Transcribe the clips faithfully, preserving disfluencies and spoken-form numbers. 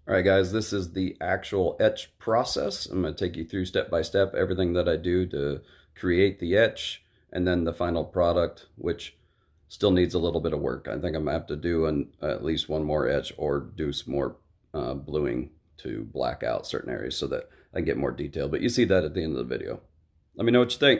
All right, guys, this is the actual etch process. I'm going to take you through step by step everything that I do to create the etch, and then the final product, which still needs a little bit of work. I think I'm going to have to do an, at least one more etch or do some more uh, bluing to black out certain areas so that I get more detail. But you see that at the end of the video. Let me know what you think.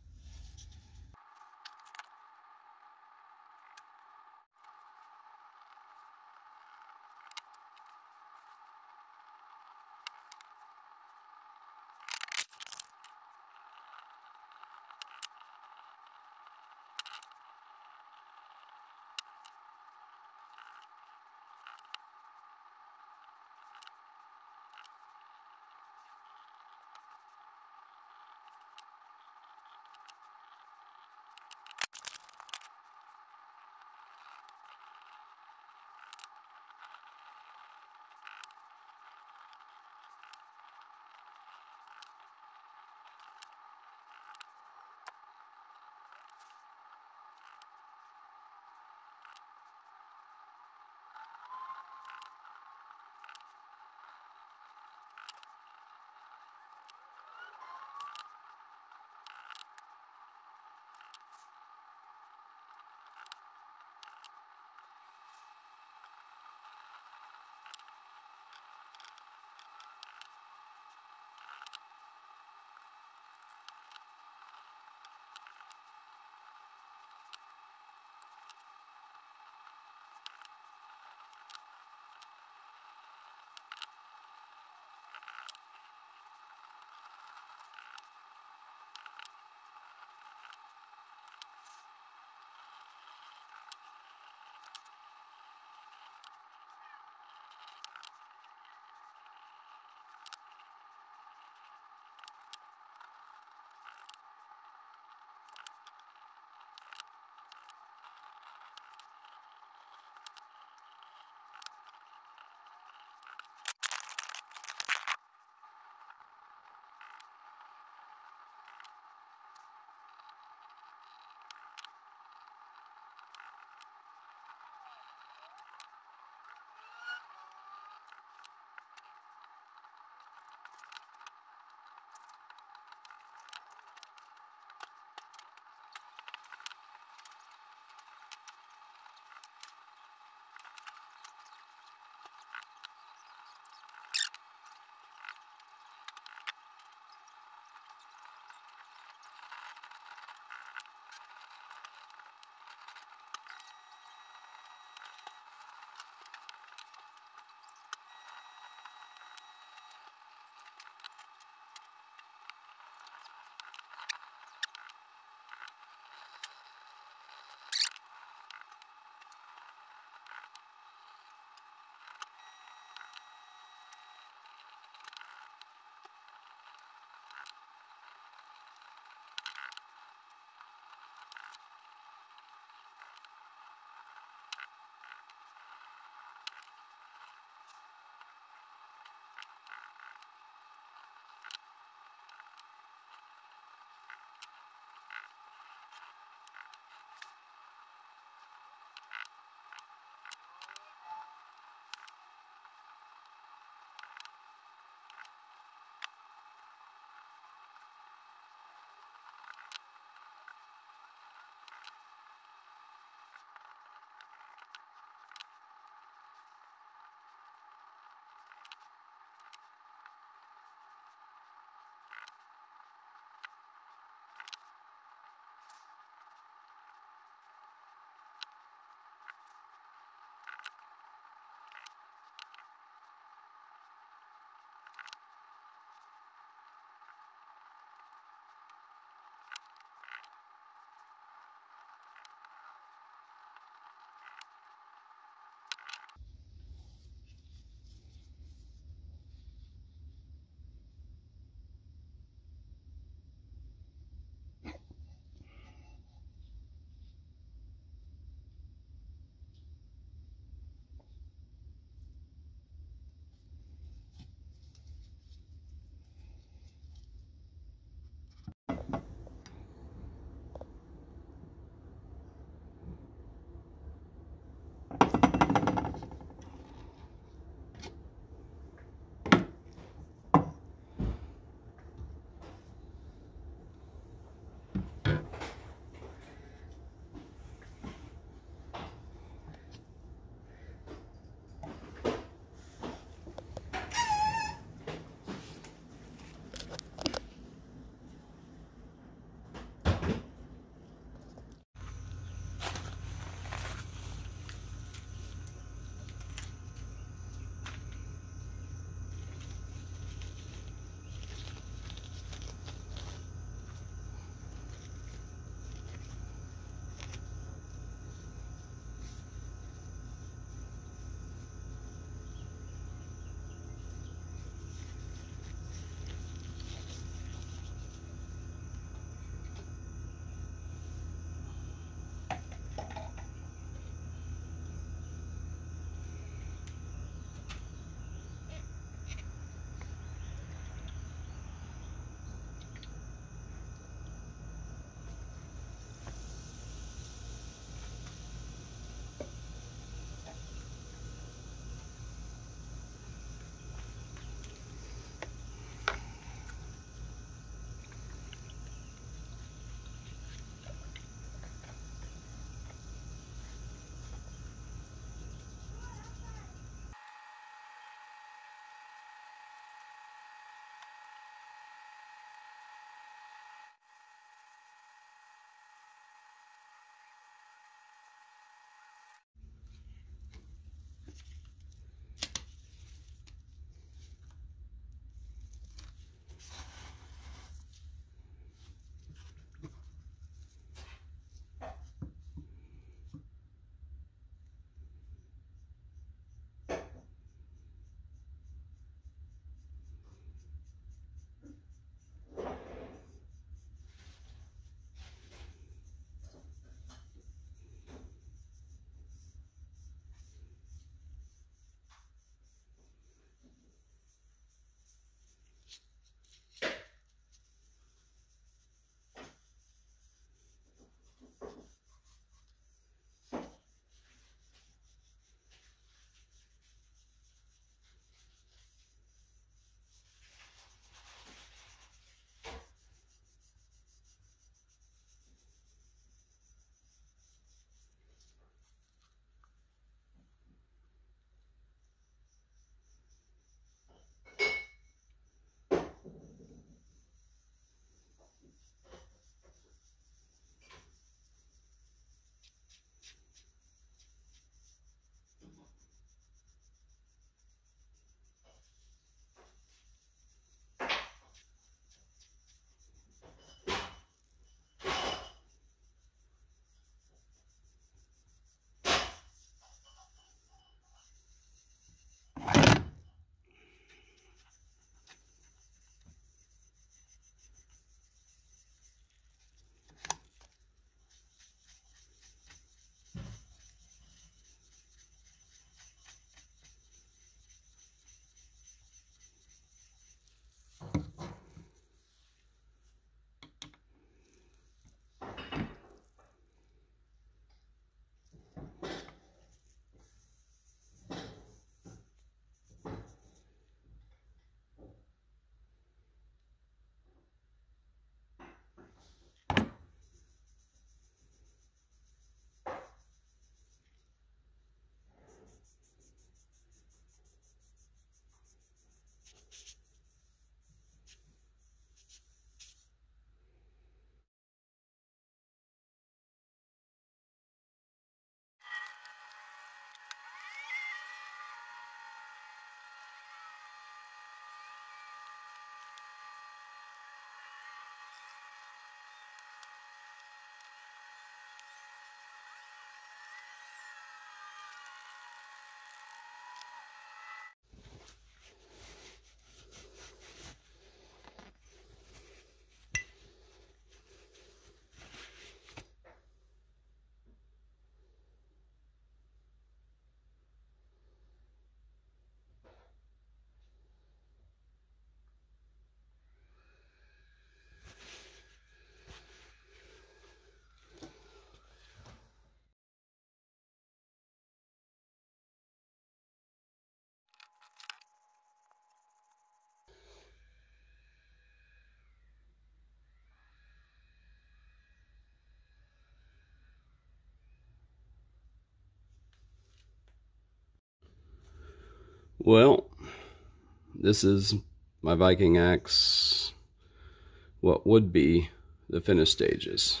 Well, this is my Viking axe, what would be the finished stages.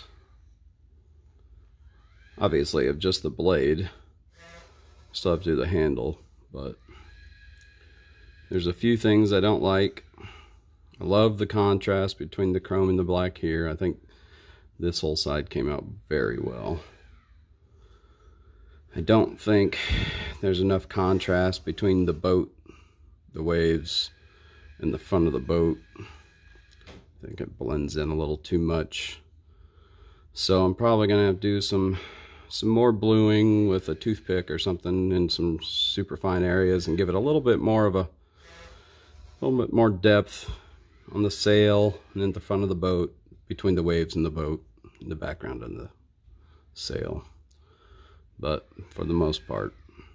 Obviously of just the blade, still have to do the handle, but there's a few things I don't like. I love the contrast between the chrome and the black here. I think this whole side came out very well. I don't think there's enough contrast between the boat, the waves, and the front of the boat. I think it blends in a little too much. So I'm probably gonna have to do some some more bluing with a toothpick or something in some super fine areas and give it a little bit more of a, a little bit more depth on the sail and in the front of the boat, between the waves and the boat, in the background of the sail. But for the most part,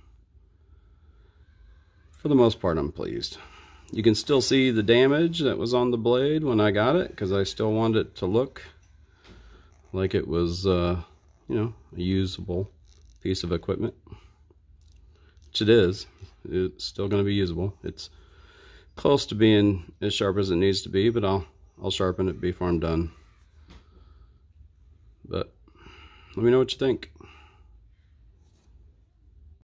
for the most part, I'm pleased. You can still see the damage that was on the blade when I got it, because I still want it to look like it was, uh, you know, a usable piece of equipment. Which it is. It's still going to be usable. It's close to being as sharp as it needs to be, but I'll I'll sharpen it before I'm done. But let me know what you think.